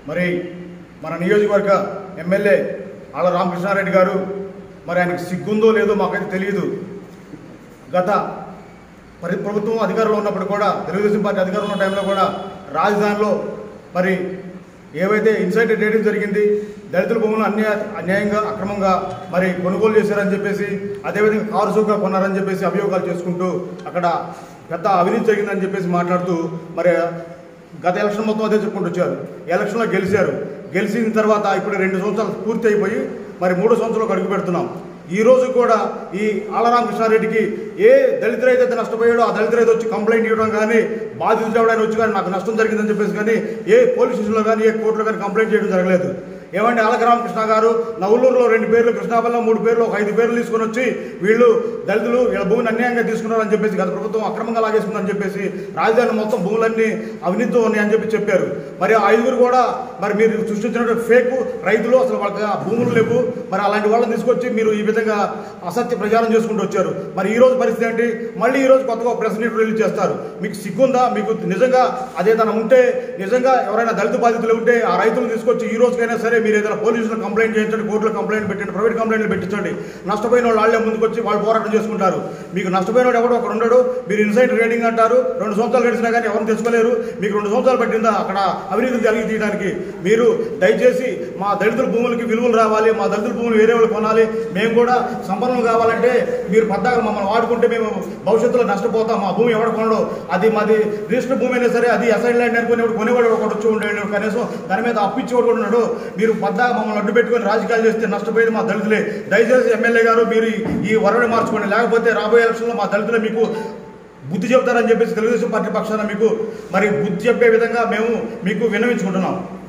మరి మన నియోజకవర్గ ఎమ్మెల్యే ఆళ్ల రామకృష్ణారెడ్డి గారు మరి ఆయనకు సిగ్గుందో లేదో మాకైతే తెలియదు. గత ప్రభుత్వం అధికారంలో ఉన్నప్పుడు కూడా, తెలుగుదేశం పార్టీ అధికారంలో ఉన్న టైంలో కూడా రాజధానిలో మరి ఏవైతే ఇన్సైడర్ ట్రేడింగ్ జరిగింది, దళితుల భూములను అన్యాయంగా అక్రమంగా మరి కొనుగోలు చేశారని చెప్పేసి, అదేవిధంగా కారు చౌకగా కొన్నారని చెప్పేసి అభియోగాలు చేసుకుంటూ అక్కడ పెద్ద అవినీతి జరిగిందని చెప్పేసి మాట్లాడుతూ మరి గత ఎలక్షన్ మొత్తం అదే చెప్పుకుంటూ వచ్చారు. ఎలక్షన్లో గెలిచిన తర్వాత ఇప్పుడు 2 సంవత్సరాలు పూర్తి అయిపోయి మరి 3వ సంవత్సరంలో అడుగు పెడుతున్నాం. ఈ రోజు కూడా ఈ ఆళ్ల రామకృష్ణారెడ్డికి ఏ దళిత రైతు అయితే నష్టపోయాడో ఆ దళిత రైతు వచ్చి కంప్లైంట్ ఇవ్వడం కానీ, బాధితులు ఎవడైనా వచ్చి కానీ నాకు నష్టం జరిగిందని చెప్పేసి కానీ ఏ పోలీస్ స్టేషన్లో కానీ ఏ కోర్టులో కానీ కంప్లైంట్ చేయడం జరగలేదు. ఏమంటే ఆళ్ల రామకృష్ణ గారు నవలూరులో 2 పేర్లు, కృష్ణాపల్లిలో 3 పేర్లు, ఒక 5 పేర్లు తీసుకొని వచ్చి వీళ్ళు దళితులు వీళ్ళ భూమిని అన్యాయంగా తీసుకున్నారని చెప్పేసి, గత ప్రభుత్వం అక్రమంగా లాగేసుకుందని చెప్పేసి రాజధాని మొత్తం భూములన్నీ అవినీతితో ఉన్నాయని చెప్పి చెప్పారు. మరి ఆ 5గురు కూడా మరి మీరు సృష్టించినటువంటి ఫేక్ రైతులు, అసలు వాళ్ళకి భూములు లేవు. మరి అలాంటి వాళ్ళని తీసుకొచ్చి మీరు ఈ విధంగా అసత్య ప్రచారం చేసుకుంటూ వచ్చారు. మరి ఈ రోజు పరిస్థితి ఏంటి? మళ్ళీ ఈ రోజు కొత్తగా ప్రెస్ మీట్ రిలీజ్ చేస్తారు. మీకు సిగ్గుందా? మీకు నిజంగా అదేదైనా ఉంటే, నిజంగా ఎవరైనా దళిత బాధితులు ఉంటే ఆ రైతులు తీసుకొచ్చి ఈ రోజుకైనా సరే మీరు ఏదైనా పోలీసులు కంప్లైంట్ చేయించండి, కోర్టులో కంప్లైంట్ పెట్టండి, ప్రైవేట్ కంప్లైంట్లు పెట్టించండి. నష్టపోయిన వాళ్ళే ముందుకు వచ్చి వాళ్ళు పోరాటం చేసుకుంటారు. మీకు నష్టపోయిన వాడు ఎవడో ఒకడు ఉండడు. మీరు ఇన్సైడ్ ట్రేడింగ్ అంటారు. 2 సంవత్సరాలు గడిచినా కానీ ఎవరిని తెచ్చుకోలేరు. మీకు 2 సంవత్సరాలు పట్టిందా అక్కడ అవినీతిని జరిగి తీయడానికి? మీరు దయచేసి మా దళితుల భూములకి విలువలు రావాలి, మా దళితుల భూములు వేరే వాళ్ళు కొనాలి, మేము కూడా సంపన్నులు కావాలంటే మీరు పద్దాక మమ్మల్ని వాడుకుంటే మేము భవిష్యత్తులో నష్టపోతాం. మా భూమి ఎవడ కొనడు, అది మాది రిజిస్టర్ భూమి అయినా సరే, అది అసైన్ ల్యాండ్ అనుకుని కొనేవాడు ఒకటి వచ్చి ఉండేవాడు, కనీసం దాని మీద అప్పిచ్చేవాడు కూడా ఉన్నాడు. మీరు పద్దాక మమ్మల్ని అడ్డు పెట్టుకుని రాజకీయాలు చేస్తే నష్టపోయేది మా దళితులే. దయచేసి ఎమ్మెల్యే గారు మీరు ఈ వరవడి మార్చుకోండి, లేకపోతే రాబోయే ఎలక్షన్లో మా దళితులే మీకు బుద్ధి చెప్తారని చెప్పేసి తెలుగుదేశం పార్టీ పక్షాన మీకు మరి బుద్ధి చెప్పే విధంగా మేము మీకు విన్నవించుకుంటున్నాం.